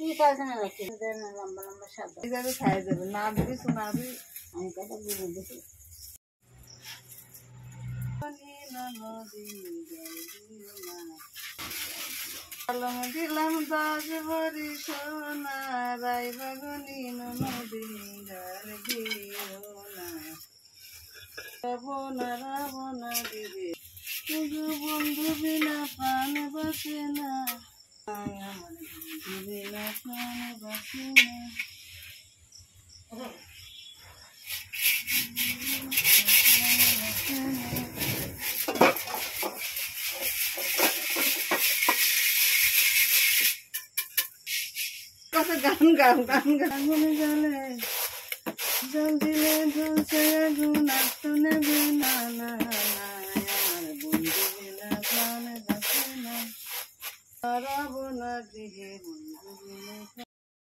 ঠিক আছে না নাকি লম্বা লম্বা সাদা এইভাবে খাওয়া যাবে না দিবি শোনা দিবি আমি কথা বুঝে দিছি কলম দিলাম 10 ভরি সোনা রাই বাগুনি নদী জল দিও না রাবণ দিবে শুধু বন্ধু বিনা প্রাণ বাঁচে না বন্ধু বিনা প্রাণ বাঁচে না গান গাও গান গাগুনে জলে জল দিলে ঝলসে আগুন আসতো নেবে না না আমার বন্ধু বিনা প্রাণ বাঁচে না রাবণ দিবে বন্ধু